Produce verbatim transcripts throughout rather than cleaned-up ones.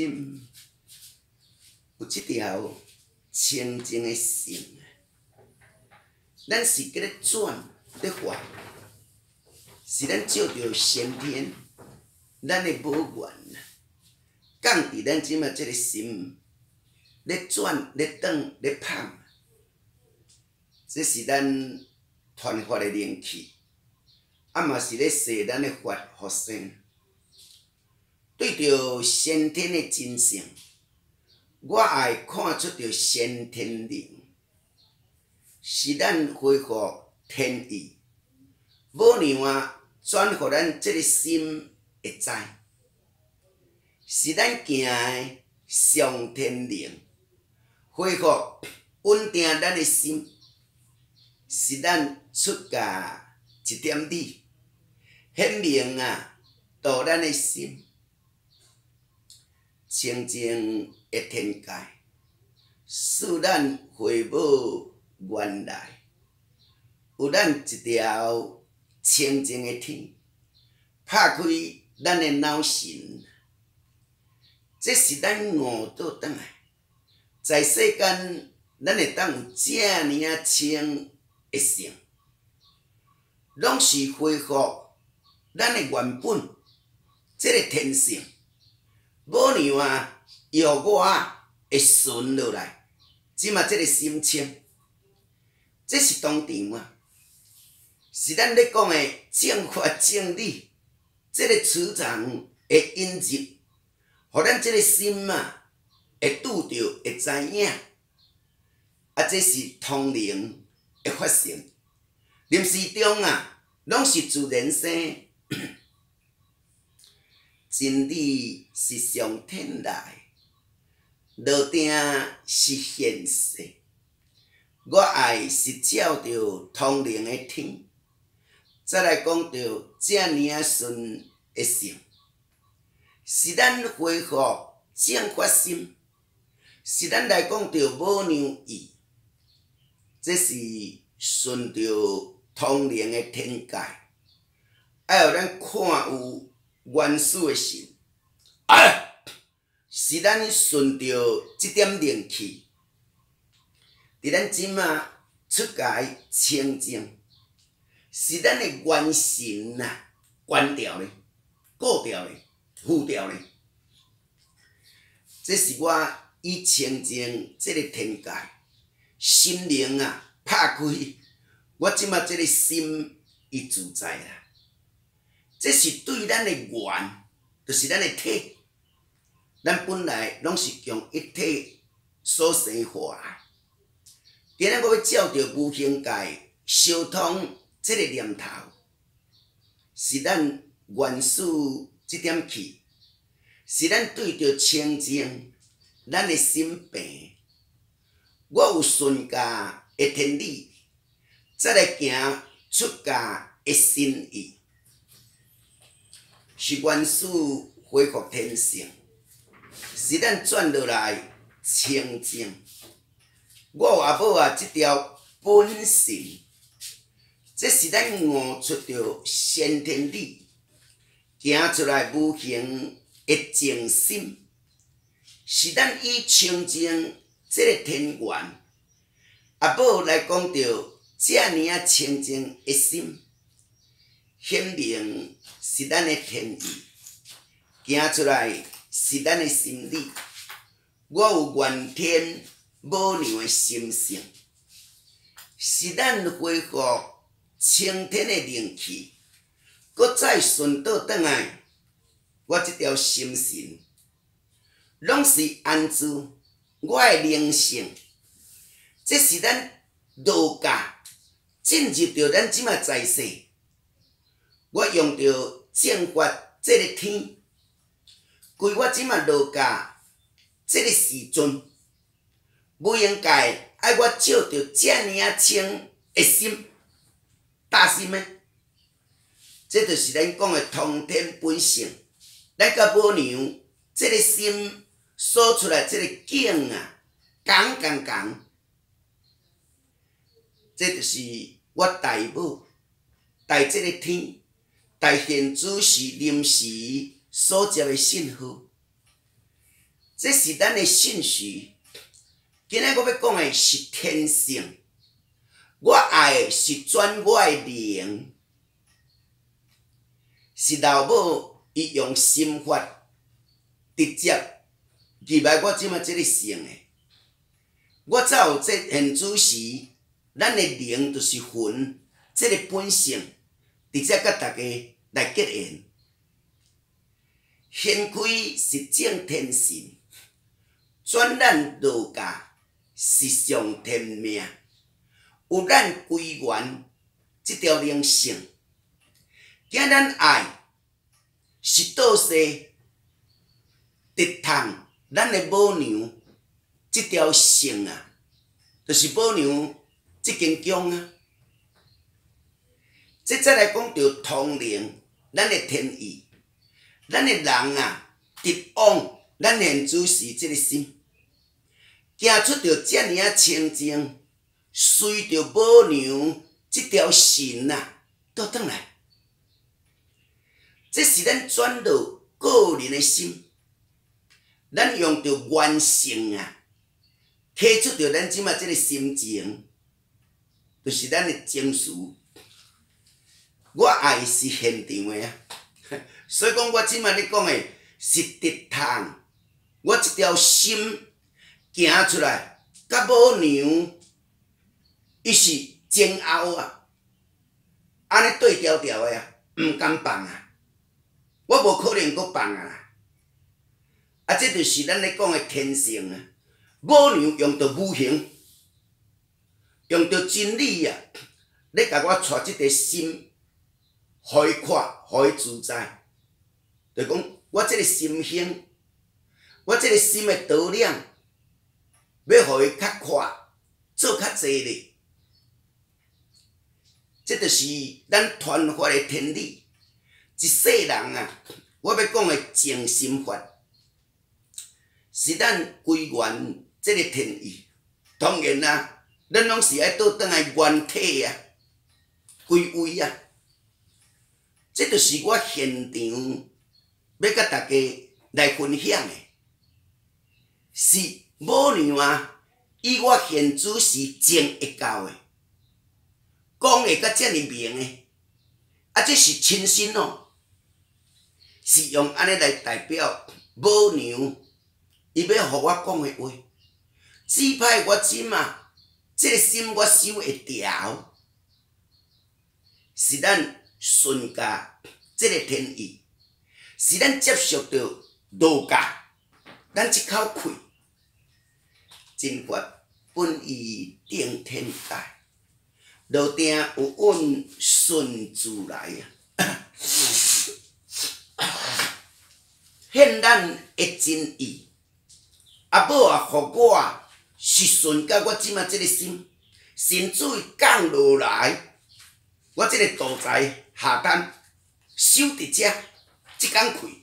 心有即条清净的心，咱是伫咧转咧发，是咱照着先天咱的无缘，降伫咱即马即个心咧转咧转咧芳，这是咱传法的灵气，啊嘛是咧摄咱的法福生。对着先天的真相，我爱看出着先天灵，是咱恢复天意，无样啊转互咱即个心会知，是咱行的上天灵，恢复稳定咱的心，是咱出家一点理，显明啊导咱的心。清净的天界，使咱回复原来，有咱一条清净的天，拍开咱的脑神，这是咱悟倒转来，在世间咱会当有这尔啊清的性，拢是恢复咱的原本这个天性。无样啊，药我会顺落来，即嘛即个心清，这是当场啊，是咱咧讲的正法正理，即、这个磁场会引入，互咱即个心啊会拄着会知影，啊，这是通灵的发生，临时中啊，拢是自然生。真理是上天来，落定是现世。我爱是照着通灵的天，再来讲着这尔啊顺的性，是咱恢复正法心，是咱来讲着无样意，这是顺着通灵的天界，爱互咱看有。原始的神，啊，是咱顺着即点灵气，伫咱即马出家清净，是咱的元神啊，关掉咧，固掉咧，浮掉咧。这是我以清净即个天界，心灵啊拍开，我即马即个心伊自在啦。这是对咱的缘，就是咱的体，咱本来拢是用一体所生化。今日我要照着无形界相通这个念头，是咱原始这点气，是咱对着清净咱的心病。我有顺家的天理，再来行出家的心意。是原始恢复天性，是咱转落来清净。我有阿母啊，即条本性，这是咱悟出着先天理，行出来无形的净心，是咱以清净这个天缘。阿母来讲着这尔啊清净的心，显明。是咱的天意，行出来是咱的心理。我有原天无样的心性，是咱恢复清天的灵气，搁再顺倒转来，我这条心神，拢是安住我的灵性。这是咱道家进入着咱即马在世。我用着正法这个天，规我即马落家这个时阵，无应该爱我照着这尔啊清的心，大心的，这就是咱讲的通天本性。咱甲无娘这个心所出来这个境啊，共共共，这就是我大母大这个天。大现主是临时所接的信号， 这是咱的信序。今日我要讲的是天性，我爱的是转我的灵，是老母伊用心法直接入来我即马即个性的。我才有这现主时，咱的灵就是魂，这个本性直接甲大家来结缘。掀开是正天性，转咱道家。是上天命，有咱归元这条灵性，惊咱爱是倒势直通咱的母娘这条性啊，就是母娘这根姜啊。这再来讲到通灵，咱的天意，咱的人啊，直往咱现主时这个心。行出着遮尔啊清净，随着母娘这条神啊倒转来，这是咱转到个人的心，咱用着原性啊，提出着咱即马这个心情，就是咱的情绪。我爱是现场的啊，所以讲我即马咧讲的是直通，我这条心。行出来，甲母娘，伊是前后啊，安尼对调调的啊，毋敢放啊，我无可能阁放啊啦。啊，这就是咱咧讲的天性啊。母娘用着无形，用着真理啊，咧甲我带即个心，互伊看，互伊自在。就讲我即个心性，我即个心的导量。要互伊较快，做较济咧，这就是咱传法的天理。一世人啊，我要讲的净心法，是咱归元这个天意。当然啦，咱拢是爱倒转来原体啊，归位啊。这就是我现场要甲大家来分享的，是。母娘啊，以我现主时真会教的，讲会甲遮尔明的，啊，这是亲身哦，是用安尼来代表母娘，伊要互我讲的话，只派我即嘛，这个心我守会调，是咱顺家这个天意，是咱接受着道家，咱即口气。真法本意定天界，路定有运顺自来啊！现咱的真意，阿母啊，互我是顺甲我即马即个心，神水降落来，我即个道材下单守伫遮，即工开，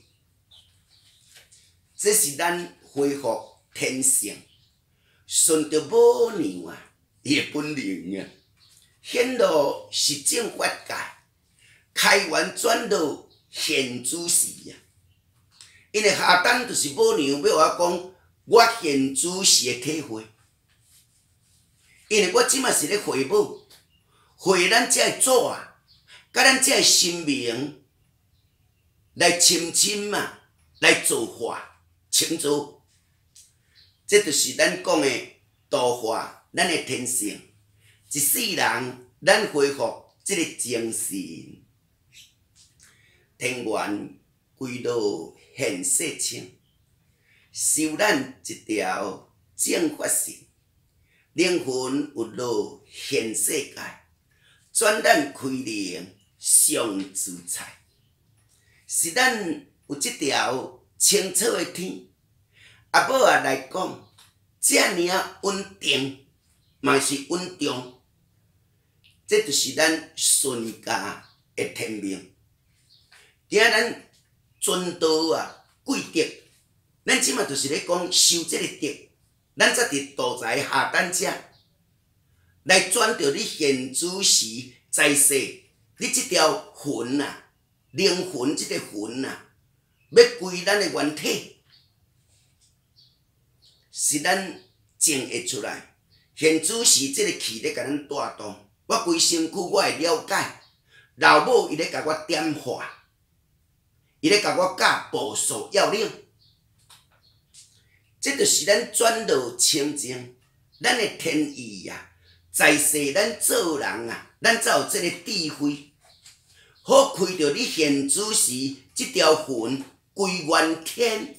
这是咱恢复天性。顺着母娘啊，伊的本能啊，显露是正法界，开源转到现主时啊。因为下单就是母娘要我讲，我现主时的体会。因为我即马是咧会母，会咱遮的祖啊，甲咱遮的神明来深深啊，来造化清楚。这就是咱讲的道化，咱的天性。一世人，咱恢复这个精神，天元归到现世清，修咱一条正法性，灵魂有落现世界，转咱开灵上自在。是咱有这条清楚的天。阿母啊来讲，遮尔啊稳定，嘛是稳重，这就是咱顺家的天命。今仔咱遵道啊贵德，咱即马就是咧讲修这个德，咱则伫道材下等遮，来转着你现主时在世，你即条魂啊，灵魂即个魂啊，要归咱的原体。 是咱种会出来。现主是即个气咧甲咱带动，我规身躯我会了解。老母伊咧甲我点化，伊咧甲我教步数要领。这就是咱转路清净，咱的天意啊！在世咱做人啊，咱才有这个智慧，好开着你现主时这条魂归元天，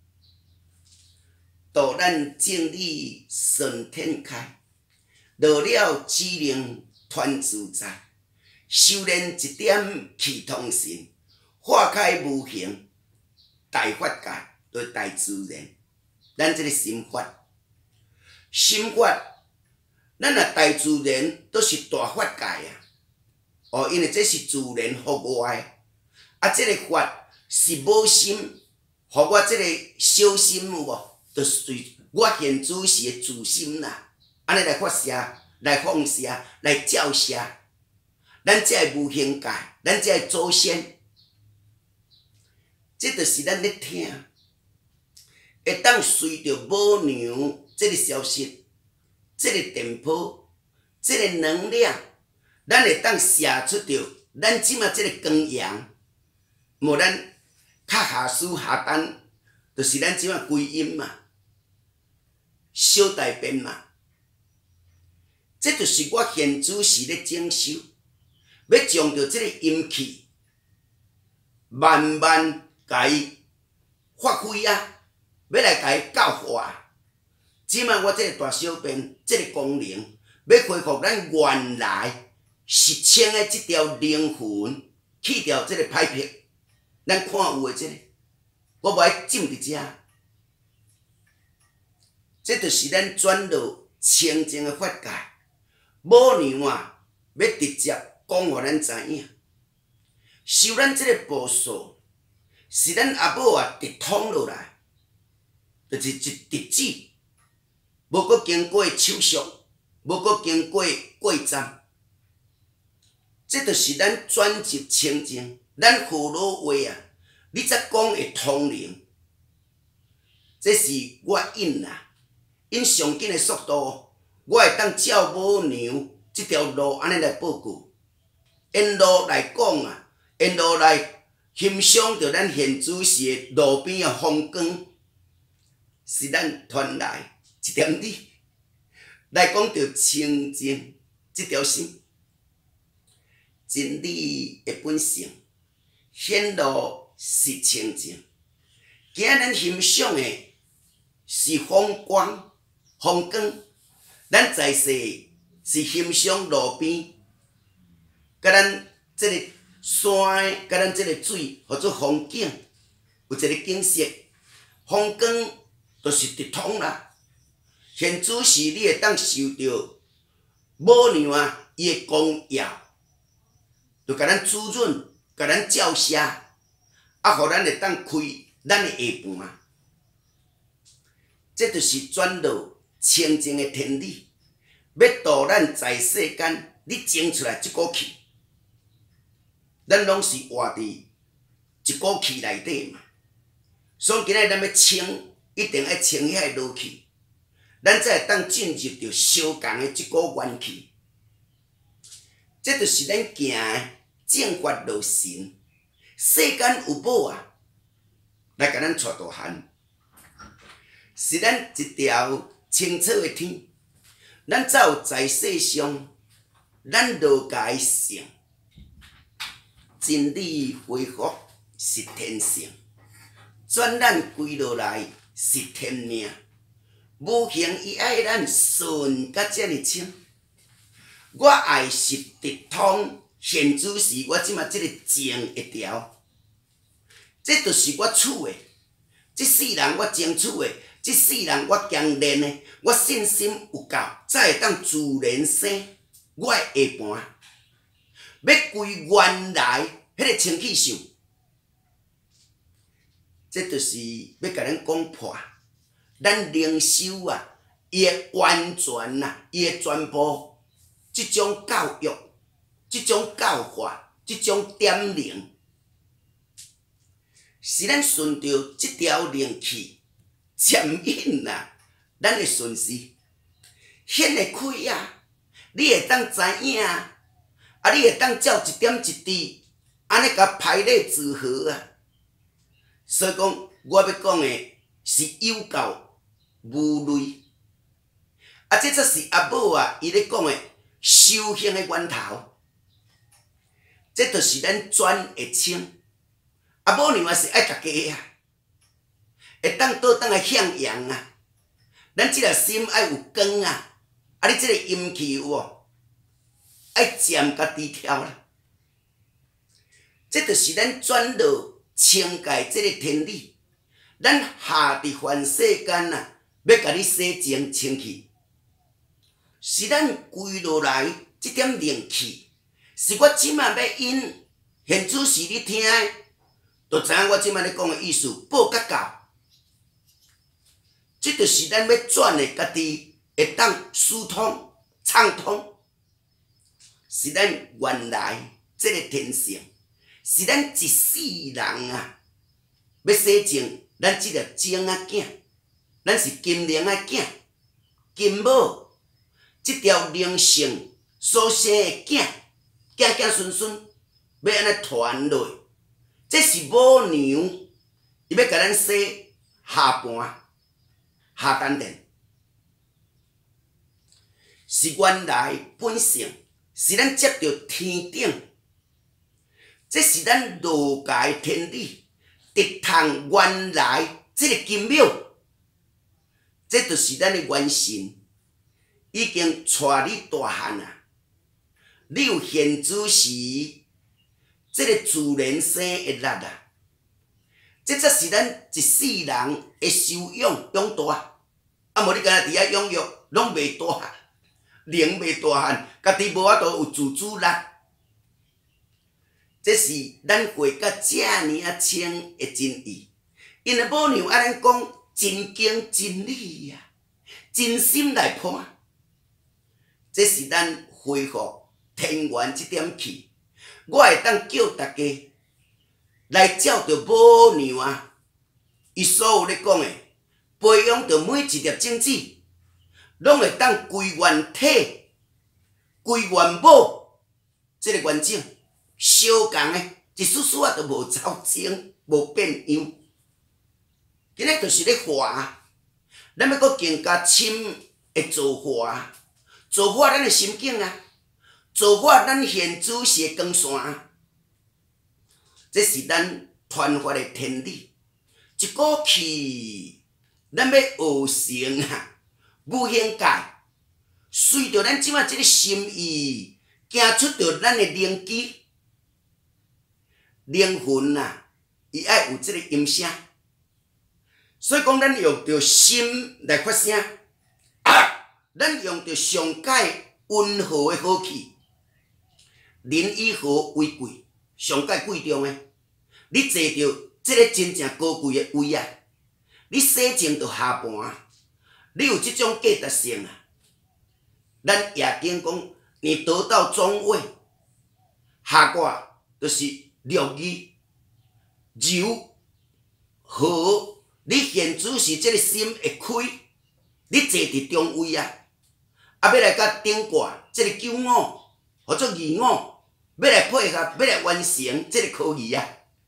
导咱正理顺天开，落了指令团自在，修炼一点气通神，化开无形大法界对大自然。咱这个心法，心法，咱若大自然都是大法界啊！哦，因为这是自然互我的，啊，这个法是无心，互我这个小心有无？就是对我现主时的自心啦，安尼来发射、来放射、来照射，咱才会无形界，咱才会祖先，这就是咱咧听。会当随着母娘这个消息、这个电波、这个能量，咱会当射出着咱即马这个光阳，无咱较下输下单，就是咱即马归阴嘛，小大便嘛，这就是我现主时咧整修，要将着这个阴气慢慢甲伊发挥啊！要来甲伊教化，即摆我这个大小便这个功能，要恢复咱原来实清的这条灵魂，去掉这个歹癖，咱看有诶这个，我无爱浸伫遮，这就是咱转入清净的法界。母娘啊，要直接讲互咱知影，修咱这个步数，是咱阿母啊直通落来。就是一直子，无阁经过手术，无阁经过过站，这就是咱转入清净。咱葫芦话啊，你则讲会通灵，这是我因啊，因上紧的速度，我会当照母娘这条路安尼来报告，沿路来讲啊，沿路来欣赏着咱现主时的路边的风光。是咱传来一点理，来讲着清净这条心，真理的本性，显露是清净。今咱欣赏的是风光、风光，咱在世是欣赏路边，甲咱这个山，甲咱这个水，或者风景，有一个景色，风光。就是直通啦，现主时你会当受到母娘啊伊的光耀，就甲咱滋润，甲咱照射，啊，互咱会当开咱的下盘。这就是转入清净的天理，要导咱在世间，你争出来一股气，咱拢是活伫一股气内底嘛，所以今日咱要清。一定要清遐落去，咱才会当进入着相共的即股元气。这就是咱行的正法路神。世间有宝啊，来甲咱带大汉，是咱一条清澈的天。咱才有在世上，咱落界性，真理恢复是天性，转咱归落来。是天命，无形伊爱咱顺甲遮尔清。我爱是直通，现主时我即马即个情一条，这就是我处的。即世人我争取的，即世人我强练的，我信心有够，才会当自然生我的下盘，要归原来迄个清气相。这就是要甲咱讲破，咱灵修啊，伊的完全啊，伊的全部，即种教育，即种教化，即种点灵，是咱顺着即条灵气，潜引啊， 咱的顺序，显会开啊！你会当知影啊，啊，你会当照一点一滴，安尼甲排列组合啊。所以讲，我要讲的是有教无类，啊，这则是阿母啊，伊咧讲的修行的源头，这就是咱转会清。阿母娘也是爱家己啊，会当倒当来向阳啊。咱即个心爱有光啊，啊，你即个阴气有无？爱占家己挑啦。这就是咱转到清界即个天理，咱下伫凡世间啊，要甲你洗净清气，是咱归落来即点灵气，是我即马要因现主是你听的，就知影我即马咧讲的意思，报甲到。这就是咱要转的家己会当疏通畅通，是咱原来这个天性，是咱一世人啊，要洗净咱这个精仔囝，咱是金灵仔囝，金母这条灵性所生的囝，囝囝孙孙要安尼传落，这是母娘，伊要甲咱洗下盘。下丹田是原来本性，是咱接着天顶，这是咱儒家天理，直通原来这个金庙，这就是咱的元神，已经带你大汉啊！你有现主时，这个自然生的力啊！这则是咱一世人的修养养大。啊！无你干那伫遐养育，拢袂大，灵袂大汉，家己无法度有自主力。这是咱过甲遮尔啊清的真意。因为母娘安尼讲，真经真理呀、啊，真心来判。这是咱恢复天元这点气，我会当叫大家来照着母娘啊，伊所有咧讲的。培养着每一粒种子，拢会当归原体、归原母，这个完整相共的，一丝丝啊都无走精，无变样。今日就是咧化，咱要搁更加深的造化，造化咱的心境啊，造化咱现主是的光线啊，这是咱传发的天理，一股气。咱要学成啊，无限界，随着咱即马即个心意，行出着咱的灵机、灵魂啊，伊爱有即个音声，所以讲咱用着心来发声，啊，咱用着上界温和的好气，人以和为贵，上界贵重的，你坐着即个真正高贵的位啊！你洗净着下盘，你有即种价值性啊！咱夜经讲，你得到中位，下卦就是六义、柔、和。你现主是即个心会开，你坐伫中位啊！啊，要来甲顶卦，即个九五或者二五，要来配合，要来完成即个科仪啊！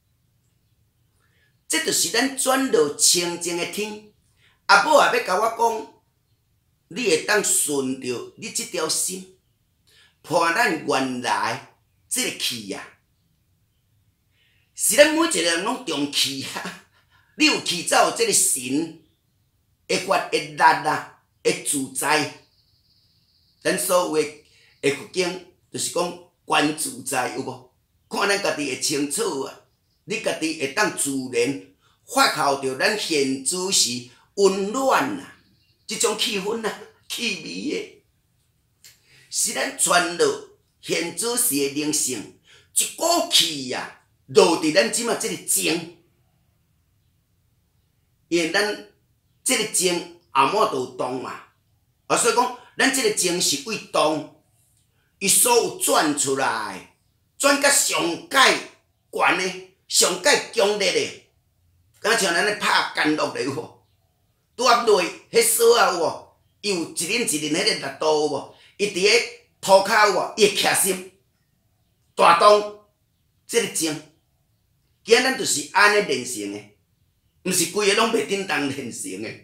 这就是咱转到清净的天。阿母也要甲我讲，你会当顺着你这条心，判咱原来这个气啊，是咱每一个人拢重气啊。你有气，才有这个神会发会力啊，会自在。咱所谓的佛经，就是讲观自在，有无？看咱家己会清楚啊。你家己会当自然发酵着咱现主时温暖啊，即种气氛啊，气味的，是咱传落现主时的灵性，一股气啊，落伫咱即马即个精，因为咱即个精后末就有动嘛，啊，所以讲咱即个精是为动，伊所有转出来，转甲上界悬的。上界强烈的，敢像咱咧拍甘露的有无？ 拄啊落，迄锁啊有无？伊有一輪一輪迄個力度有無？伊伫個涂骹有無？伊會徛心大動，即、這個靜。今仔咱就是安尼練成的，毋是規個攏袂叮當練成的，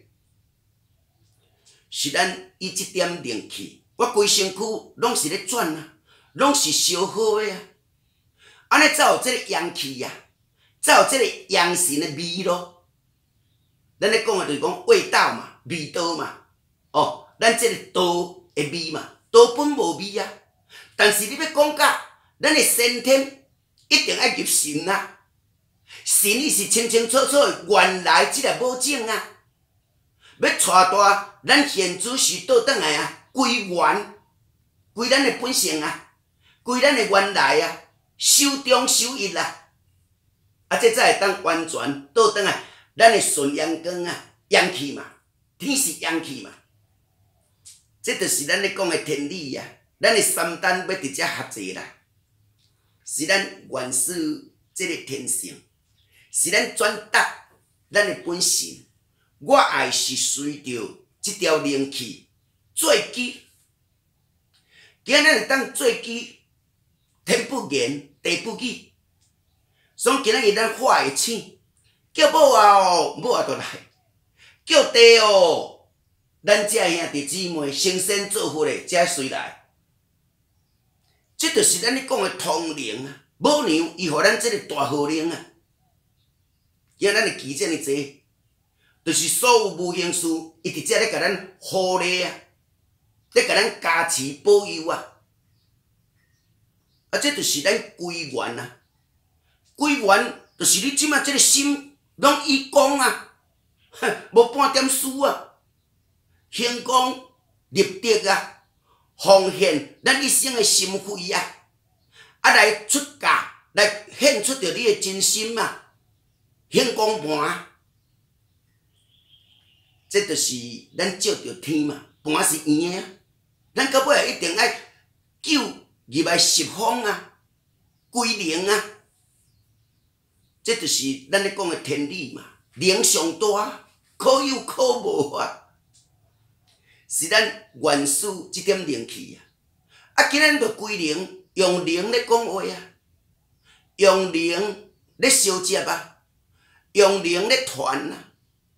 是咱以即點靈氣，我規身軀攏是咧轉啊，攏是燒好的啊，安尼才有即個陽氣啊，才有即個陽神的味咯。咱咧講的就是講味道嘛，味道嘛，哦，咱即個道的味嘛，道本無味啊，但是你要講甲咱的先天一定要入神啊。神伊是清清楚楚的，原來即個無種啊，要帶大咱現主時倒轉來啊，歸原，歸咱的本性啊，歸咱的原來啊，守中守一啊，啊，這才會當完全倒轉來，咱的純陽光啊，陽氣嘛，天是陽氣嘛，這就是咱咧講的天理啊，咱的三丹要直接合齊啦，是咱原始這個天性。是咱轉達咱的本性，我愛是隨着這條靈氣做基，今仔日當做基，天不言，地不語，所以今仔日咱化會醒，叫某啊哦，某啊就來，叫地哦，咱這兄弟姊妹成仙做佛的，才隨來，這就是咱咧講的通靈啊，母娘伊予咱這個大號靈啊。今咱的奇這麼濟，就是所有無形事，伊直接咧甲咱護理啊，咧甲咱加持保佑啊，啊，這就是咱歸元啊，歸元就是你即馬這個心攏以光啊，無半點輸啊，行光立德啊，奉獻咱一生的心肺啊，啊來出家，來獻出着你的真心啊。顯光盤，這就是咱照着天嘛，盤是圓的啊。咱到尾一定要救入來十方啊，歸零啊。這就是咱咧講的天理嘛，零上大，可有可無啊，是咱原始這點靈氣啊。啊，今咱就歸零，用零咧講話啊，用零咧燒接啊。用靈咧傳啊，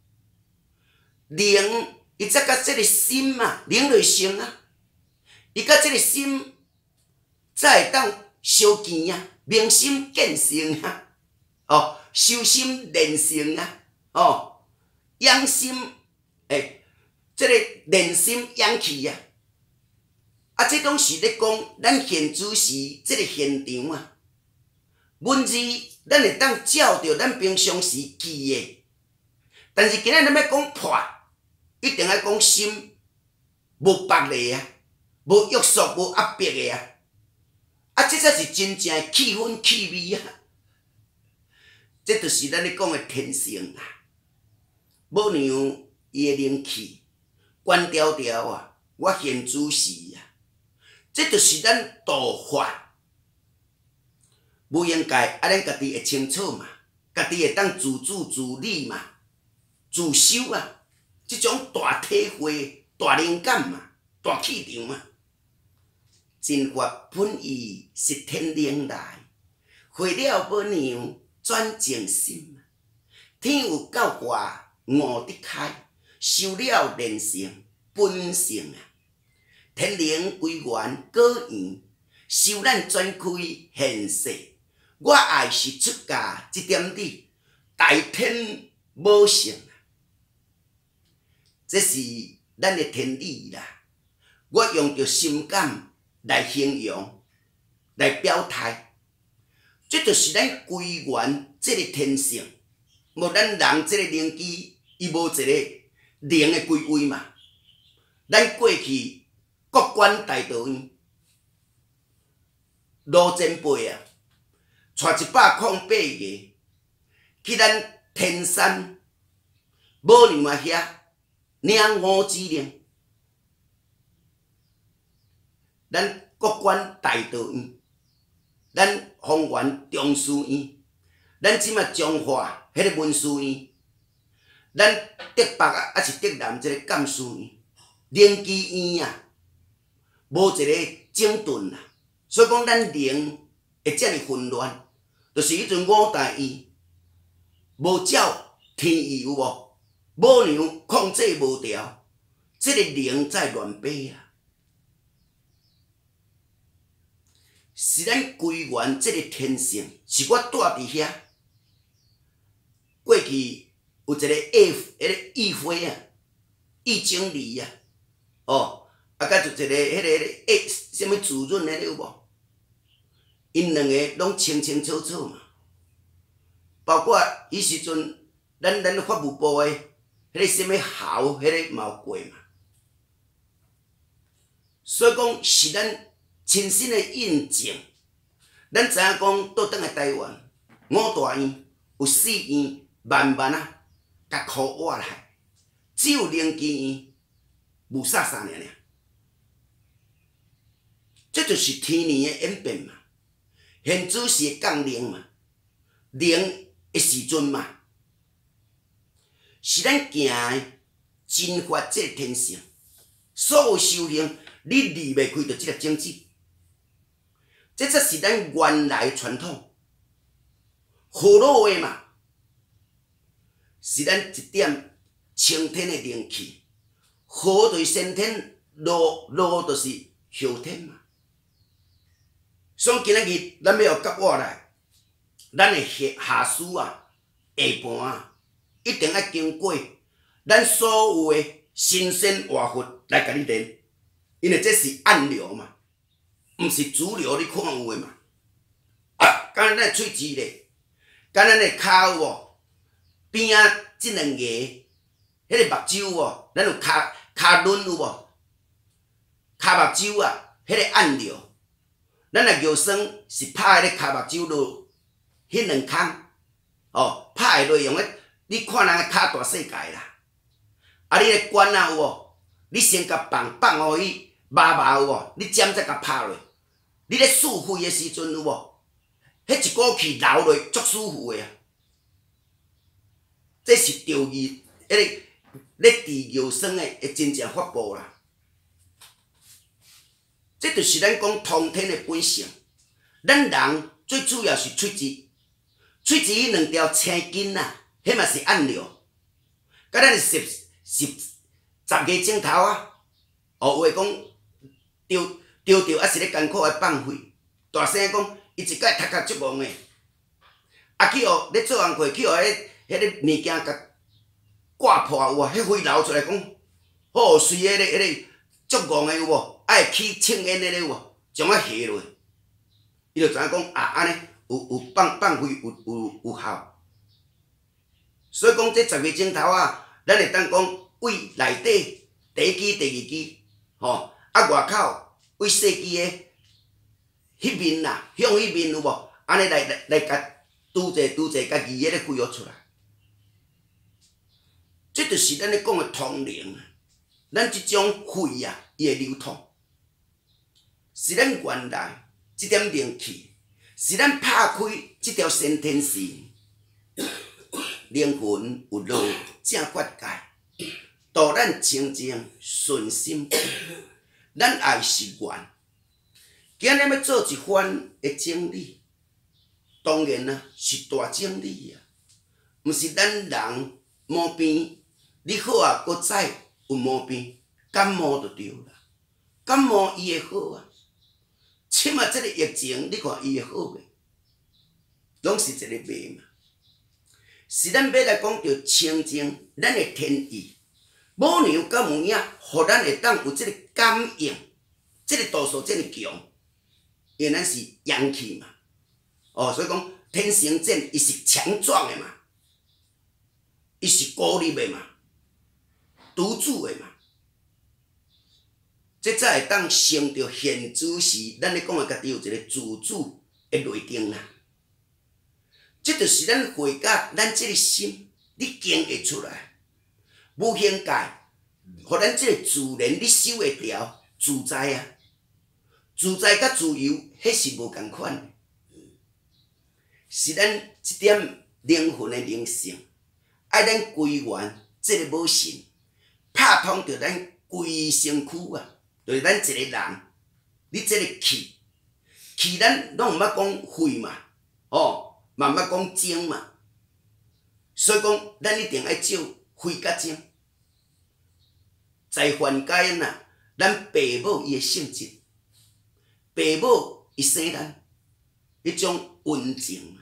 靈伊則甲即個心啊，靈就成啊，伊甲即個心才會當相見啊，明心見性啊，哦，修心練性啊，哦，養心誒，即個練心養氣啊，啊，這攏是咧講咱現主時即個現場啊，文字。咱會當照着咱平常時記的，但是今仔咱要講破，一定要講心無縛的啊，無約束、無壓迫的啊，啊，這才是真正的氣氛氣味啊！這就是咱咧講的天性啊，母娘伊的靈氣關條條啊，我現主時啊，這就是咱道法。無應該，啊！咱家己會清楚嘛，家己會當自主自理嘛，自修啊，這種大體會、大靈感嘛、大氣場嘛，真法本意是天靈來，會了母娘轉正心，天有教化悟得開，修了練成本性啊，天靈歸元果園，修咱轉開現世。我愛是出家這點理，大天無性，這是咱的天理啦。我用着心感來形容、來表態，這就是咱歸元這個天性。無咱人這個靈機，伊無一個靈的歸位嘛。咱過去國管大導院羅前輩啊。帶一百空八個去咱天山母娘啊遐領五指令，咱國管大導院，咱豐原中書院，咱即馬彰化迄個文殊院， 咱德北啊，还是德南即个监事院、灵机院啊，无一个整顿啦。所以讲，咱灵会遮尔混乱，就是迄阵五大院无照天意有无？母娘控制无调，即、这个灵在乱飞啊。是咱归元即个天性，是我住伫遐。过去有一个议，迄个议会啊，议经理啊，哦，啊，甲就一个迄、那个迄个什么主任的有无？因两个拢清清楚楚嘛。包括迄时阵，咱咱法务部的迄个什么校，迄个嘛有过嘛。所以讲是咱亲身的印证。咱知影讲倒转来台湾，五大院有四院慢慢啊，甲箍挖来，只有灵机院无啥啥尔尔。这就是天年的演变嘛，现主是会降灵嘛，灵的时阵嘛，是咱行的真法这个天性。所有修行，你离袂开着这个种子，这才是咱原来的传统。好老话嘛，是咱一点青天的灵气，好就是先天，落落就是后天嘛。所以今仔日咱要甲我来，咱的下下师啊、下盘啊，一定要经过咱所有的神仙活佛来甲你练，因为这是暗流嘛，毋是主流你看有诶嘛。啊，敢若咱喙齿咧，敢若咱的骹有无？边啊即两个，迄个目睭有无？咱有骹骹轮有无？骹目睭啊，迄个暗流。咱若尿酸是拍迄个骹目睭落，迄两空，哦，拍落用咧，你看人个骹大世界啦。啊，你个管啊有无？你先甲放放互伊麻麻有无？你尖才甲拍落。你咧试肺的时阵有无？迄一股气流落足舒服的啊。这是调义，迄个咧治尿酸的会真正法宝啦。这就是咱讲通天的本性。咱人最主要是喙齿，喙齿迄两条青筋啊，迄嘛是暗流。甲咱是是十个钟头啊，哦，有诶讲丢丢着，还是咧艰苦诶放屁，大声讲，伊一摆头壳足戆诶，啊去互咧做工课，去互迄迄个物件甲挂破有无？迄灰流出来讲，好随迄个迄个足戆诶有无？爱起青烟的咧有无？将我下落，伊就知影讲啊，安尼有有放放屁有有有效。所以讲这十个钟头啊，咱会当讲胃内底第一支、第二支，吼啊外口胃细支的迄面啦，向迄面有无？安尼来来来甲拄者拄者，甲二个咧恢复出来。这就是咱咧讲的通灵啊，咱即种血啊，伊会流通。是咱原来即点灵气，是咱拍开即条先天线，灵魂有路正觉界，导咱清净顺心。咱爱是愿，今日要做一番的整理，当然啊是大整理啊，毋是咱人毛病，你好啊，搁再有毛病，感冒就对啦，感冒伊会好啊。即马即个疫情，你看伊会好袂？拢是一个骂嘛。是咱要来讲着清净咱的天意，母娘甲母婴，互咱会当有即个感应，即个度数即个强，因为咱是阳气嘛。哦，所以讲天生正，伊是强壮的嘛，伊是孤立的嘛，独主的嘛。这才会当成着现主时，咱咧讲的家己有一个自主的内定啦。这就是咱回甲咱这个心，你经会出来，无境界，互咱这个自然你守会调自在啊。自在甲自由，迄是无共款的，是咱一点灵魂的灵性，爱咱归元即个无神，拍通着咱规身躯啊，就是咱一个人，你即个气，气咱拢毋捌讲肺嘛，哦，嘛毋捌讲精嘛，所以讲咱一定爱照肺甲精。在凡间啊，咱爸母伊诶性质，爸母伊生咱迄种温情，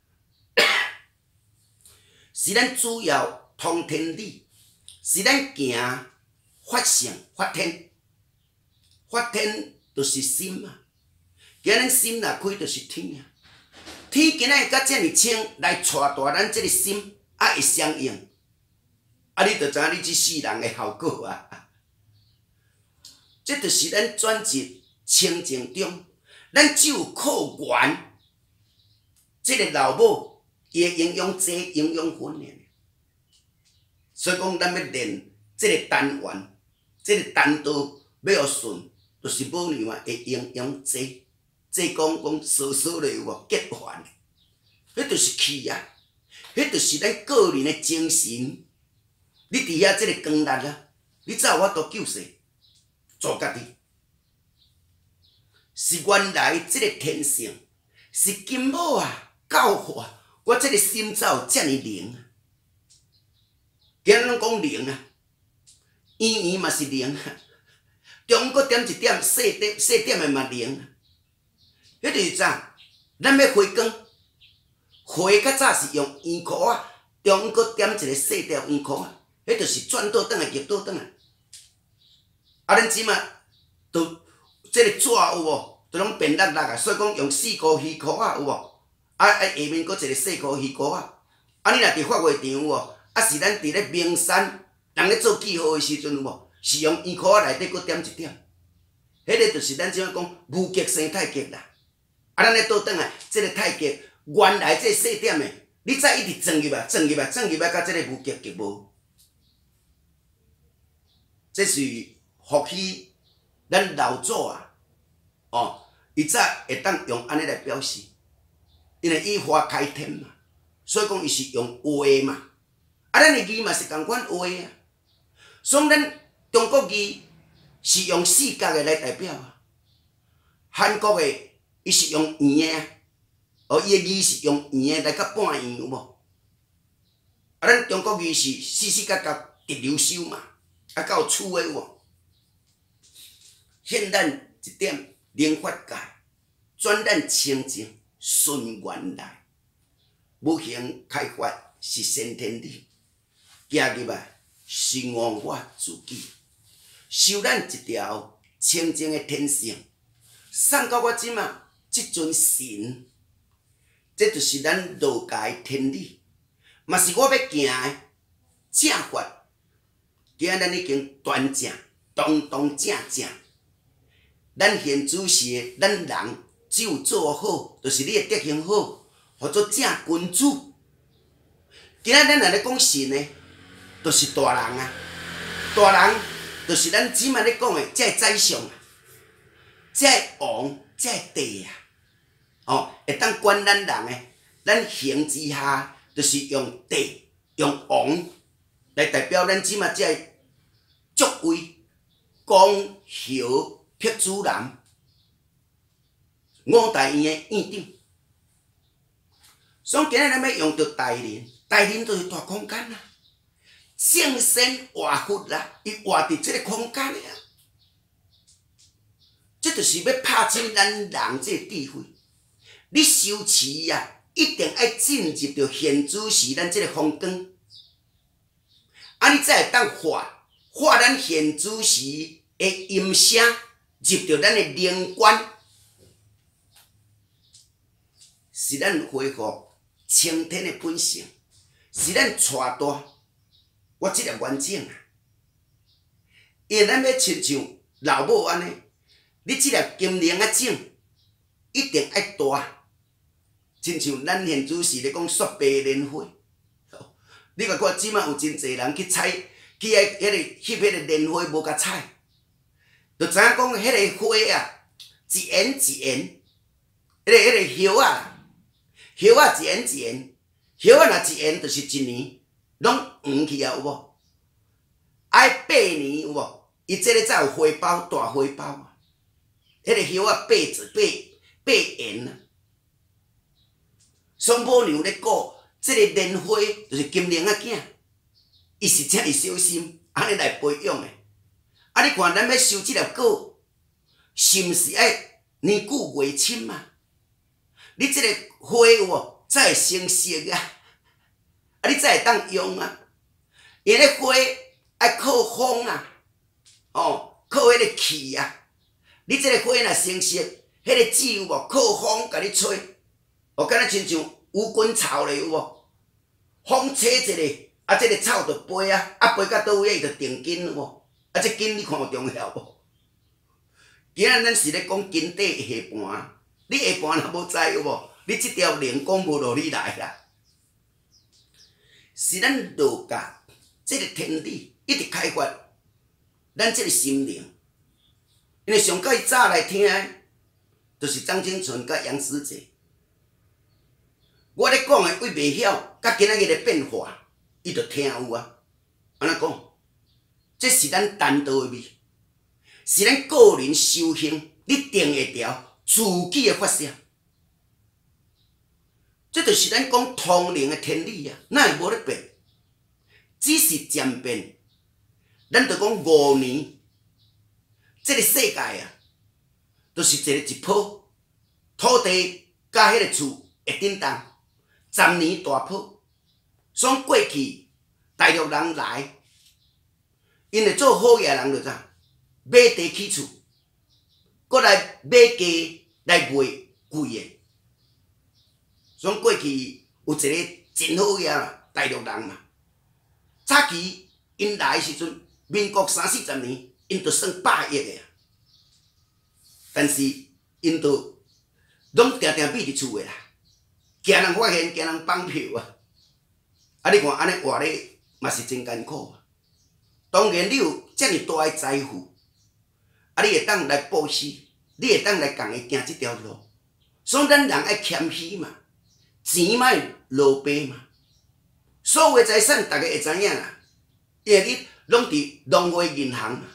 是咱主要通天理，是咱行法性法天，法天就是心啊。今咱心若开，就是天啊。天今仔甲遮尔清来带大咱即个心，啊会相应，啊你着知影你即世人诶效果啊。这就是咱转入清净中，咱只有靠缘，即个老母伊诶营养济、营养分尔。所以讲，咱要练即个单元，即个单道要互顺，就是母娘啊会营养济，济讲讲少少咧有无结缘，迄就是气啊，迄就是咱个人诶精神。你伫遐即个光力啊，你才有法度救世。做家己是原来即个天性，是金母啊教化我即个心才有遮尔灵啊。今日拢讲灵啊，圆圆嘛是灵啊，中国点一点细点细点的嘛灵啊。迄就是啥？咱要花光，花较早是用圆箍啊，中国点一个细条圆箍啊，迄就是转倒转来逆倒转来。啊，咱即马都即个纸有无？都拢变落落啊，所以讲用四箍鱼箍啊有无？啊啊下面搁一个细箍鱼箍啊。啊，你若伫发会场有无？啊是咱伫咧名山人咧做记号的时阵有无？是用圆箍啊内底搁点一点，迄个就是咱即马讲无极生太极啦。啊，咱咧倒转来，即个太极原来即个细点的，你再一直钻入来，钻入来，钻入来，甲即个无极极无。这是或许咱老祖啊，哦，伊早会当用安尼来表示，因为以花开天嘛，所以讲伊是用画嘛，啊，咱的字嘛是共款画啊，所以咱中国字是用四角的来代表啊，韩国的伊是用圆的啊，哦，伊的字是用圆的来甲半圆有无？啊，咱中国字是四四角角直流收嘛，啊，到厝的有无？现咱一点灵法界，转咱清净顺原来，无形开发是先天理，行入来是我我自己，修咱一条清净的天性，送到我即马即尊神，这就是咱道家的天理，嘛是我要行的正法。今仔咱已经端正、堂堂正正。咱现主是咱人只有做好，就是你的德行好，或做正君主。今仔咱若咧讲神呢，就是大人啊，大人就是咱即摆咧讲的这宰相啊，这王，这帝啊，哦，会当管咱人的，咱行之下就是用帝、用王来代表咱即摆这爵位、公侯。辟主人，五大院的院长，所以今日咱要用到大人，大人就是大空间啦，圣身活佛啦，伊活伫即个空间呀，这就是要拍醒咱人这个智慧。你修持呀，一定要进入到现主时咱这个方光，啊，你才会当化化咱现主时的音声。入到咱的灵观，是咱恢复青天的本性，是咱带大我这粒完整啊！因为咱要亲像老母安尼，你这粒金铃啊种，一定爱大，亲像咱现主是咧讲雪白莲花。你甲看，即摆有真侪人去采，去迄迄个翕迄个莲花无甲采。就知影讲，迄个花啊，一缘一缘，迄个迄个叶啊，叶啊一缘一缘，叶啊若一缘就是一年，拢黄去啊有无？ 八年有无？伊即个才有花苞，大花苞啊！迄个叶啊，八字八八圆啊。双母娘咧顾即个莲花，就是金莲仔囝，伊是遮尔小心，安尼来培养的。啊，你看咱要收即粒果，是毋是爱年久月深嘛？你即个花有无才会成熟啊？啊，你才会当用啊？因为花爱靠风啊，哦，靠迄个气啊。你即个花若成熟，迄个籽有无靠风甲你吹，哦，敢若亲像乌滚草咧有无？风吹一个，啊，即个草就飞啊，啊飞到倒位伊就定根有无？啊，这根你看有重要无？今仔咱是咧讲根底下盘，你下盘若无知有无？你即条灵讲无落你来啦。是咱道家即个天理一直开发咱即个心灵，因为上较早来听的，就是张清纯甲杨师姐。我咧讲的为袂晓，甲今仔日的变化，伊就听有啊。安怎讲？这是咱单道的味，是咱个人修行你定会条自己的发射。这就是咱讲通灵的天理啊，哪会无咧变？只是渐变。咱就讲五年，这个世界啊，就是一个一波土地甲迄个厝会震动，十年大波。从过去大陆人来，因为做好嘢人就怎买地起厝，搁来买家来卖贵的。所以过去有一个真好嘢啦，大陆人嘛。早期因来的时阵，民国三四十年，因就算百亿的啊。但是因就拢定定闭伫厝的啦，惊人发现，惊人放票啊！啊，你看安尼活咧嘛是真艰苦啊。当然你有遮尔大的财富，啊，你会当来布施，你会当来共伊行即条路。所以咱人爱谦虚嘛。钱莫落白嘛，所有的财产大家会知影啦，因为你拢伫农会银行嘛，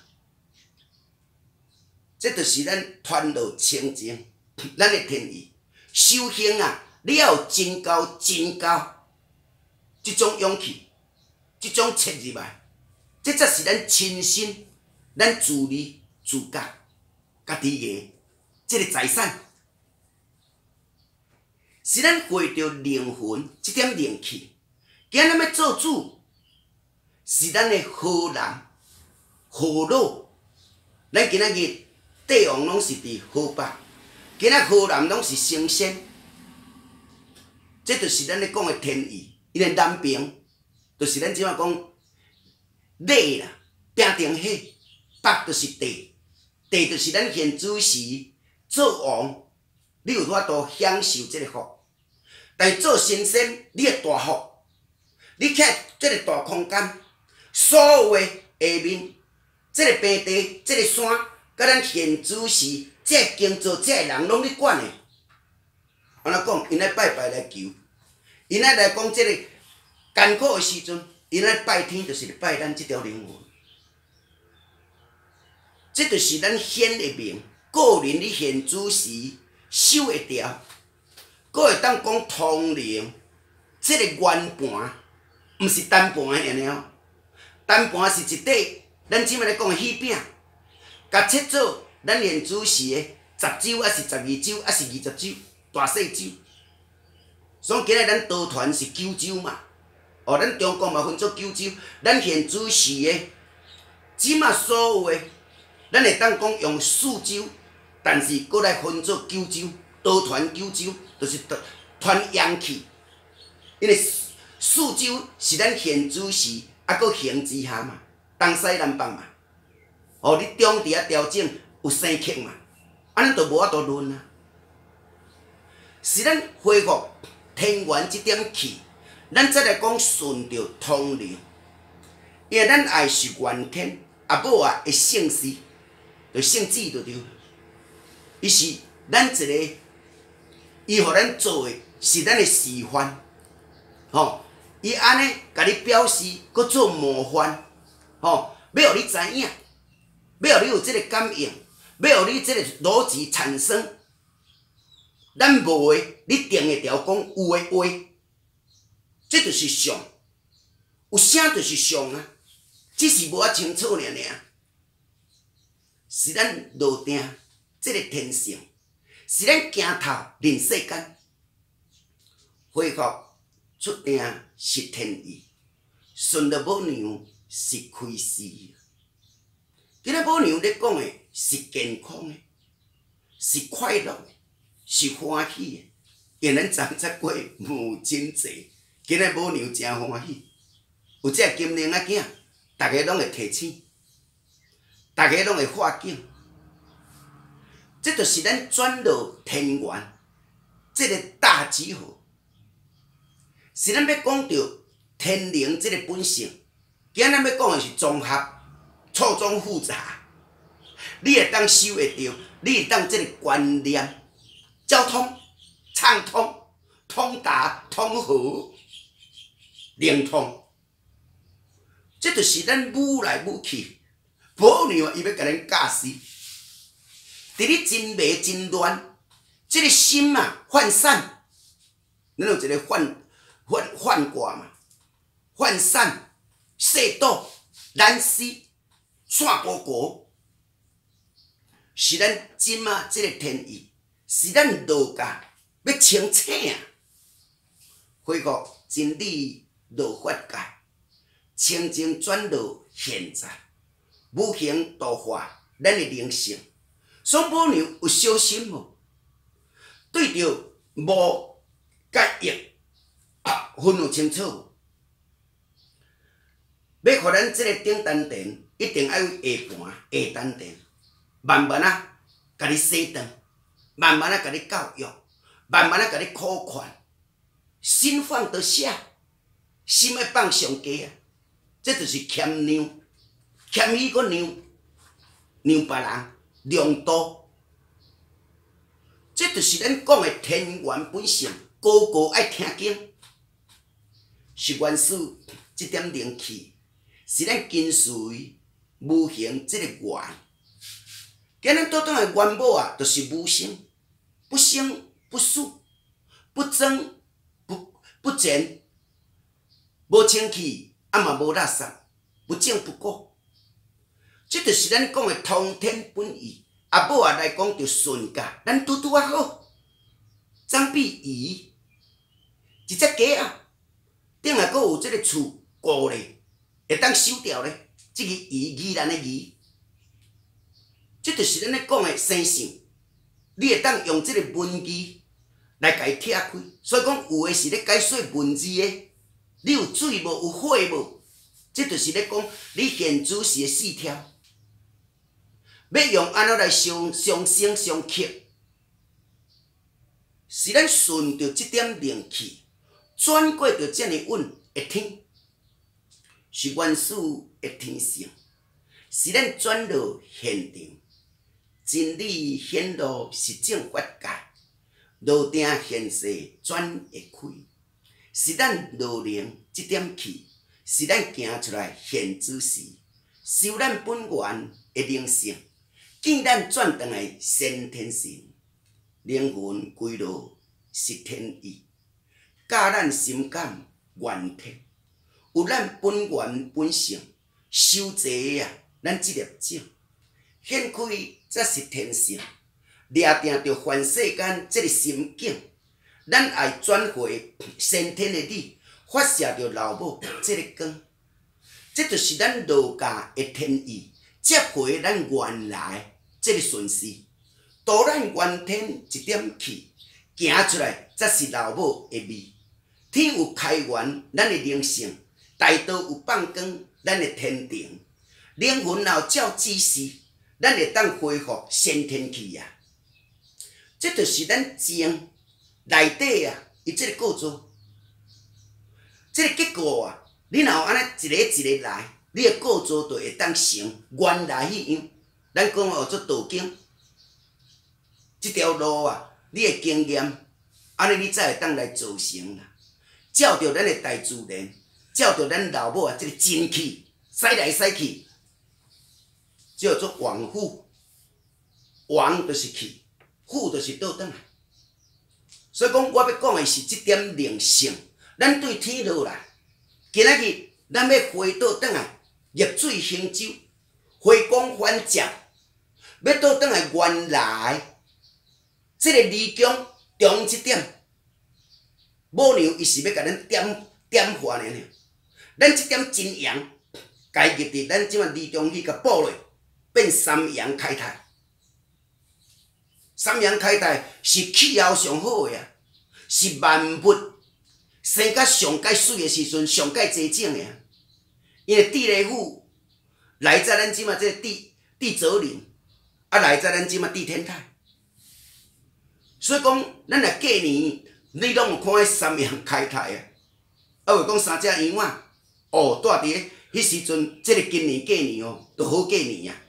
这就是咱传道清净，咱的天意。修行啊，你要有真高真高，这种勇气，这种切入来，这才是咱亲身，咱自利自觉，家己个这个财产。是咱回到灵魂这点灵气，今仔咱要做主，是咱的好人好老。咱今仔日帝王拢是伫好北，今仔好人拢是升仙，这就是咱咧讲的天意。因为南平就是咱即摆讲内啦，平定火，北就是地，地就是咱现主时做王，你有法度享受这个福。但是做神仙，你的大福，你徛这个大空间，所有的下面，这个平地、这个山，甲咱现主时，这个经做这个人拢你管的。安怎讲？因来拜拜来求，因来来讲这个艰苦的时阵，因来拜天就是拜咱这条灵魂。这就是咱显的命，个人你现主时守会条。佫会当讲通灵，即、这个圆盘，毋是单盘的尔尔。单盘是一块，咱即摆咧讲的喜饼，甲切做咱现主时的十洲，还是十二洲，还是二十洲，大细洲。所以今日咱道团是九洲嘛，哦，咱中国嘛分做九洲，咱现主时的，即摆所有的，咱会当讲用四洲，但是佫来分做九洲。道传九州就是传阳气，因为四洲是咱现主时啊，搁行之下嘛，东西南北嘛。哦，你中伫遐调整有生克嘛，安尼就无法度论啊。是咱恢复天元这点气，咱再来讲顺着通灵，因为咱爱是元天，阿母啊会姓氏，就姓子就对了。伊是咱一个。伊互咱做的是咱的示范，吼、哦！伊安尼甲你表示，搁做模范，吼、哦！ 要互你知影，要互你有即个感应，要互你即个逻辑产生。咱无诶，你定会条讲有诶话，这就是相。有啥就是相啊，只是无啊清楚尔尔。是咱落定即个天性，是咱行头人世间，恢复出定是天意，顺着母娘是开始。今仔母娘咧讲诶是健康诶，是快乐诶，是欢喜诶。因咱昨则过母亲节，今仔母娘真欢喜，有只金玲仔囝，逐个拢会提醒。逐个拢会化境，这就是咱转落天缘，这个大集合，是咱要讲到天灵这个本性。今仔要讲的是综合、错综复杂，你会当收会到，你会当这个观念、交通畅通、通达、通和、灵通，这就是咱舞来舞去。母娘伊要甲咱教示，伫你真迷真乱，即、这个心啊涣散，咱有一个涣涣涣卦嘛，涣散、世道、难思、散糊糊，是咱今仔即个天意，是咱道家要清醒啊，恢复真理道法界，清净转到现在。无形度化咱的灵性，所以母娘有小心无？对着无甲易啊分有清楚无？要互咱即个顶丹田，一定要有下盘下丹田，慢慢啊，甲你洗肠，慢慢啊，甲你教育，慢慢啊，甲你苦劝，心放得下，心要放上低啊，这就是谦让。谦虚个让让别人量度，这就是咱讲的天缘本性。个个爱听经，是元始这点灵气，是咱跟随无形这个缘。今日倒转的元母啊，就是无生，不生不死，不增不不减，无清气啊嘛无垃圾，不净不过。这就是咱讲的通天本意，阿母啊来讲就顺家，咱拄拄啊好。张必仪，一只鸡啊，顶下阁有即个厝固咧，会当收掉咧。即个仪宜兰的仪，这就是咱咧讲的生性。你会当用即个文字来甲伊拆开，所以讲有诶是咧解说文字的。你有水无？有火无？这就是咧讲你现主是的四条。要用安怎来相相生相克，是咱顺着这点灵气，转过着这么稳的天，是元始的天性，是咱转落现场，真理显露是正法界，路定现世转会开，是咱路灵这点气，是咱行出来现主时，修咱本源的灵性。见咱转转来先天性，灵魂归落是天意，教咱心感原体，有咱本源本性，修济啊，咱这粒种，显开则是天性，掠定着凡世间这个心境，咱爱转回先天的你，发射着老母这个光，这就是咱道家的天意，接回咱原来。这个顺势，导咱原天一点气，行出来则是老母的味。天有开源咱的灵性，大道有放光咱的天庭。灵魂若有照指示，咱会当恢复先天气啊。这就是咱精内底啊，伊这个构造，这个结构啊，你若有安尼一个一个来，你的构造就会当成原来迄样。咱讲学做道经，这条路啊，你的经验，安尼你才会当来造成啦。照着咱的大自然，照着咱老母啊，这个真气，驶来驶去， 叫做往复。往就是去，复就是倒转来。所以讲，我要讲的是这点灵性，咱对天落来，今仔日咱要回倒转来，逆水行舟，回光返照，要倒转来原来这个理强中这点，母娘伊是要甲咱点点化呢。咱这点真阳，家入伫咱即摆理中去甲补落，变三阳开泰。三阳开泰是气候上好的啊，是万物生甲上界水的时阵上界齐整的啊。因为地雷府来在咱即摆这地地泽林，啊来在咱即摆地天泰。所以讲，咱若过年，你拢有看迄三阳开泰啊。啊，话讲三只羊啊，哦，住伫迄时阵，即个今年过年哦，就好过年啊。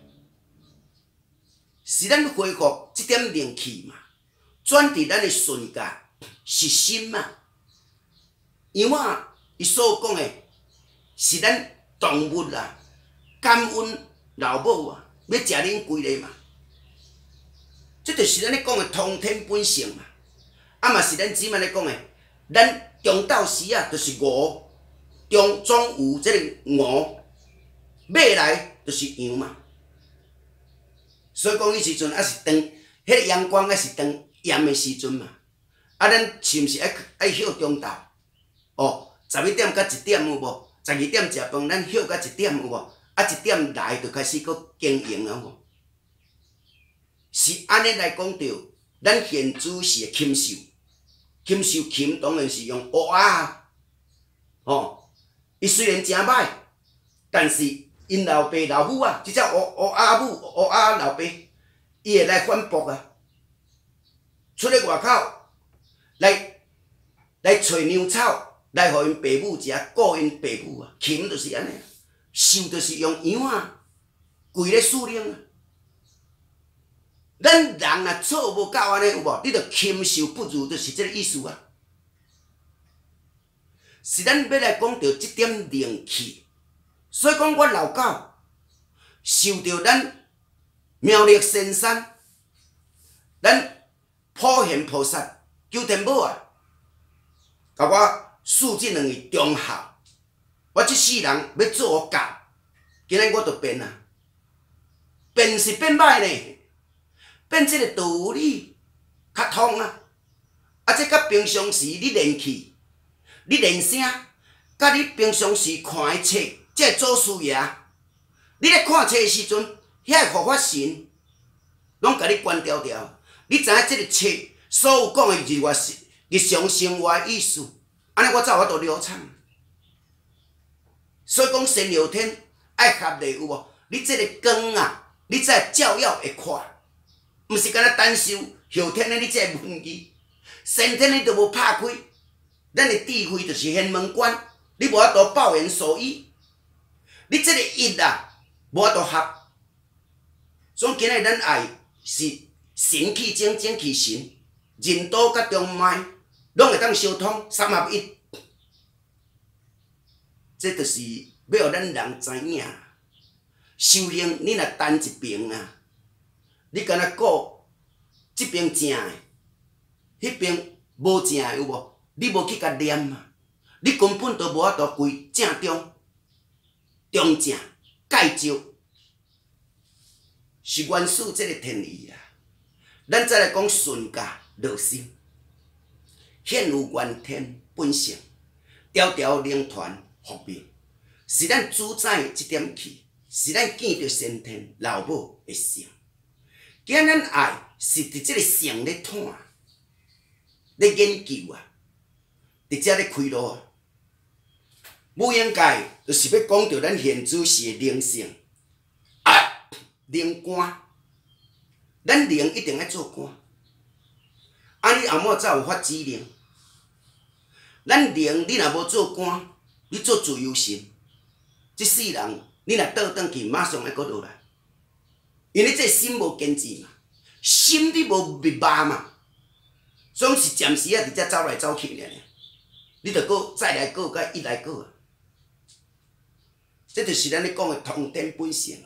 是咱恢复即点灵气嘛，转伫咱的顺家是心嘛。羊仔伊所讲的是咱动物啊，感恩老母啊，要食恁规个嘛。这就是咱咧讲的通天本性嘛。啊嘛是咱姊妹咧讲的，咱中斗时啊，就是牛，中中午即个牛，尾来就是羊嘛。所以讲，迄时阵还是当，迄个阳光还是当炎的时阵嘛。啊，咱是毋是爱爱歇中昼？哦，十一点到一点有无？十二点食饭，咱歇到一点有无？啊，一点来就开始搁经营了无？是安尼来讲着，咱现主是禽兽，禽兽禽当然是用乌鸦，哦，伊虽然真歹，但是。因老爸老母啊，即只乌乌鸦母、乌鸦老爸，伊会来反驳啊，出咧外口来来找粮草，来互因爸母食，顾因爸母啊。禽就是安尼，兽就是用羊啊，跪咧司令啊。咱人若做无够安尼有无？你着禽兽不如，就是即个意思啊。是咱要来讲着即点灵气。所以讲，我老狗受到咱苗栗仙山，咱普贤菩萨九天母啊，甲我赐这两个忠孝。我这世人要做我教，今日我就变啊，变是变歹呢，变这个道理较通啊。啊，这甲平常时你练气，你练声，甲你平常时看的册。即个祖师爷，你咧看册的时阵，遐个护法神，拢甲你关条条。你知影即个册所有讲的日月日常生活的意思，安尼我才有法度了解。所以讲，神聊天爱合理有无？你即个光啊，你才照耀会快，毋是干那单受后天的你才会问机，先天你都无拍开，咱的智慧就是玄门关，你无法度报言所依。你这个一啊，无法度合，所以今日咱爱是神气精，精气神，人道甲中脉拢会当相通，三合一。这就是要互咱人知影，修行你若单一边啊，你敢若顾这边正的，迄边无正的有无？你无去甲念嘛，你根本就无法度归正中。中正介照是原始这个天意啊。咱再来讲顺家乐心，现有元天本性，条条灵团福命，是咱主宰这点气，是咱见着先天老母的性。今咱爱是伫这个性咧探、咧研究啊，伫遮咧开路啊。母婴界就是要讲到咱现主是的灵性啊，灵官，咱灵一定要做官，啊你后末才有法指灵。咱灵你若无做官，你做自由神，即世人你若倒转去，马上要搁落来，因为这心无坚持嘛，心你无密码嘛，总是暂时啊伫遮走来走去尔，你着搁再来过，甲一来过。这就是咱咧讲的通天本性。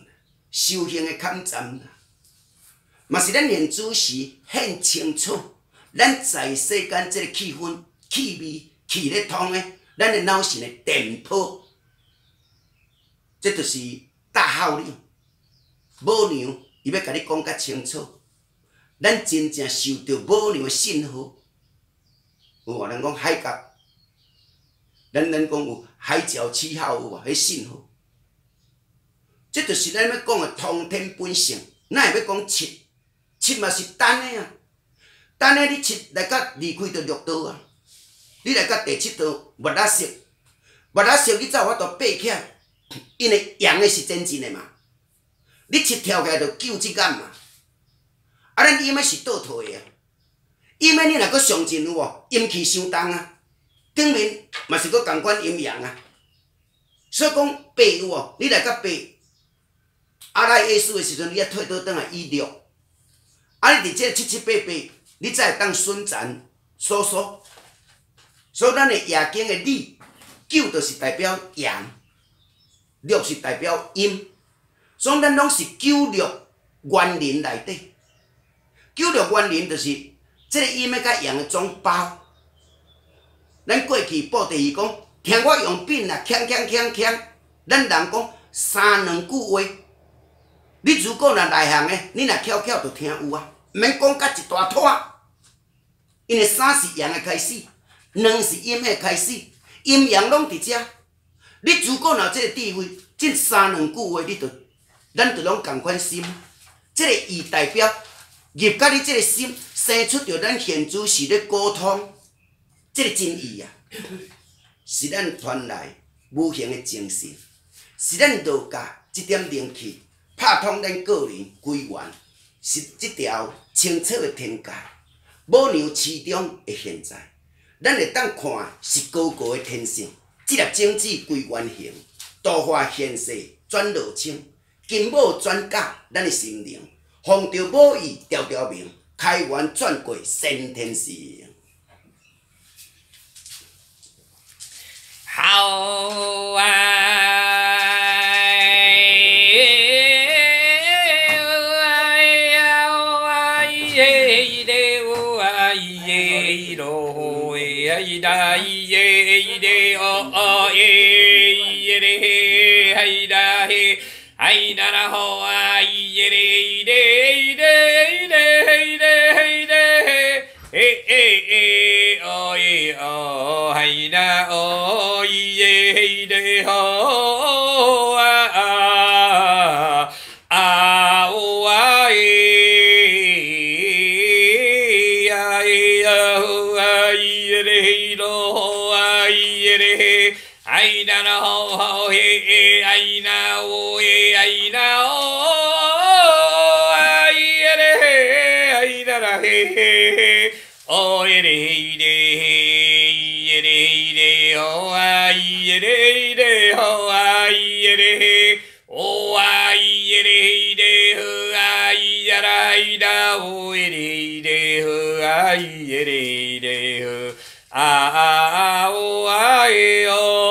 修行的坎站啦，嘛是咱念祖时很清楚，咱在世间这个气氛、气味、气咧通的，咱的脑神的电波，这就是大号令。母娘伊要甲你讲较清楚，咱真正受到母娘的信号。有无人讲海角，咱咱讲有海角七号有无？迄信号，这就是咱要讲的通天本性。哪会要讲七？七嘛是单的啊，单的你七来甲离开就六道啊。你来甲第七道末拉色，末拉色你才有法度爬起来，因为阳的是真正的嘛。你七跳起来就救即眼嘛。啊，咱阴的是倒退的啊。阴的你若阁上进有无？阴气伤重啊，顶面嘛是阁共款阴阳啊。所以讲爬有无？你来甲爬阿赖耶识的时阵，你要退倒转来以六。啊，你伫这七七八八，你才会当顺传所说。所以咱的夜经的理，九就是代表阳，六是代表阴。所以咱拢是九六元灵内底。九六元灵就是即个阴的甲阳的总包。咱过去布地讲，听我用笔啦，锵锵锵锵，咱人讲三两句话。你如果若内行的，你若巧巧就听有啊，毋免讲甲一大拖。因为三是阳的开始，两是阴的开始，阴阳拢伫遮。你如果若有即个智慧，即三两句话你就，咱就拢共款心。即个意代表入甲你即个心，生出着咱现主是咧沟通，即个真意啊，是咱传来无形的精神，是咱道家即点灵气。拍通咱个人归元，是即条清澈的天界，母娘其中会现在，咱会当看是高高的天性，即粒种子归元形，度化现世转落清，金母转教咱的心灵，奉着母意条条明，开元转过先天性。 好啊！da ye de o o ye de hai da he ai da na ho ai ye de de de de de de he he o ye o hai da o ye de ho a a a o ai ai na na ho ho he ai na o he ai na o ai re ai na ra he he o re de he re de o ai re de o ai re o ai re de ho ai ra ai da o re de ho ai re de ho a a o ai o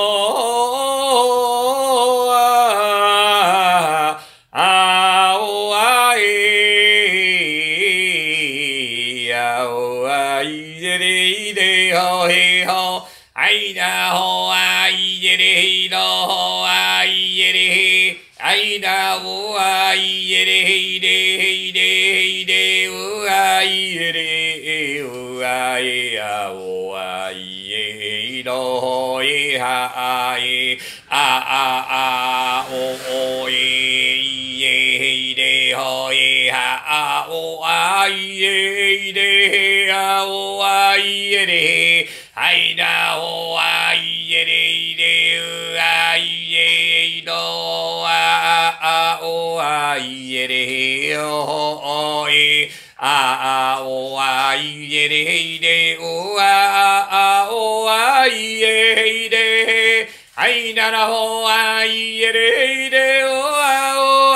ai da ho ai ye de do ho ai ye de ai da wo ai ye de de de de wo ai ye de wo ai a wo ai ye do ho ye ha ai a a a o o ye ye de ho ye ha a o ai ye de a o ai ye de ai da ho ai ye de de ai ye do a a o ai ye de o o e a a o ai ye de de o a a o ai ye de ai da na ho ai ye de de o a o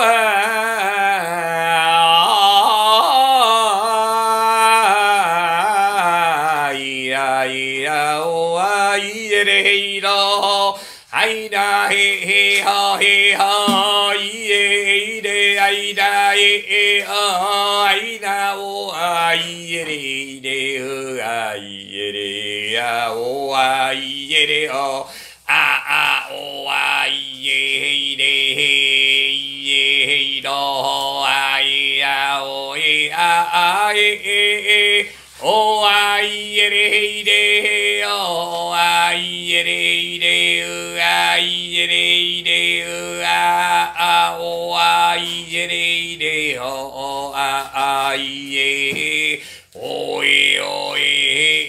ai da he he ha he ha ye de ai da e e o ai da o ai e re re o ai e re a o ai e re o a a o ai e re e do ai a o e a a e e o ai e re re o ai e re re o ai e re re o a a o ai e re re o o a ai e o e o e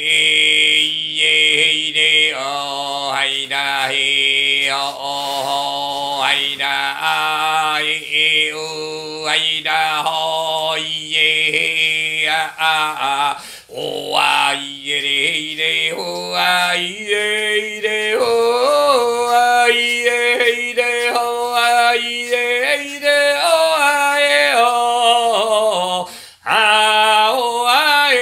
e re o ai da he o o ai da ai e o ai da ho e a a o ai re re o ai re re o ai re re o ai re re o ai o a o ai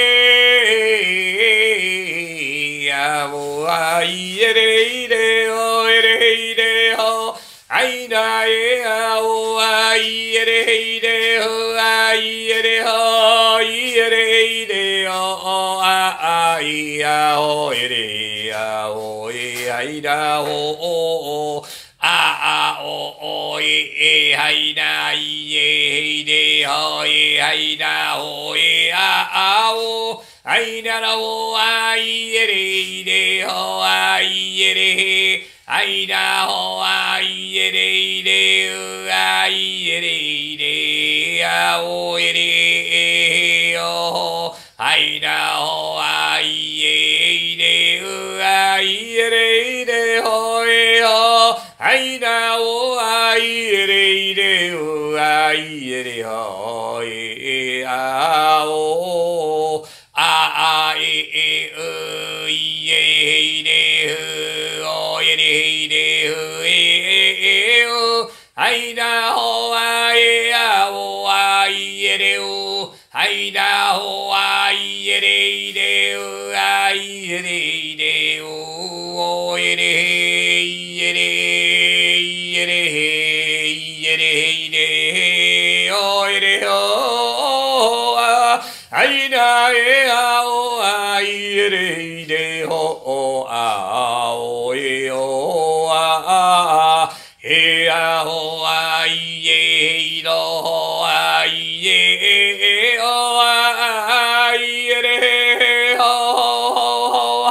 a o ai re re o re re o ai da e a o ai re re o ai re ho i re re o o a ai a o re a o e ai da o o o a a o o e e ai da i e re ho e ai da o e a a o ai da o ai re re ho ai re ai da ho ai re re o ai re re a o re o ai da ho ai re o ai re re ho e o ai da o ai re re o ai re ho e a o a a e e o i e re o e re re o e e o ai da ho ai a o ai e re o ai da ho ai e re re o ai e re re o o e re e re e re e re re o e re o ai da e a o ai e re re ho o a o e o a e a ho ai e do ho ai e o ai e re ho ho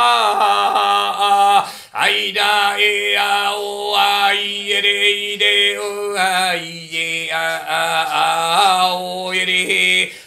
ha ai da e a o ai e re re o ai e a a o e re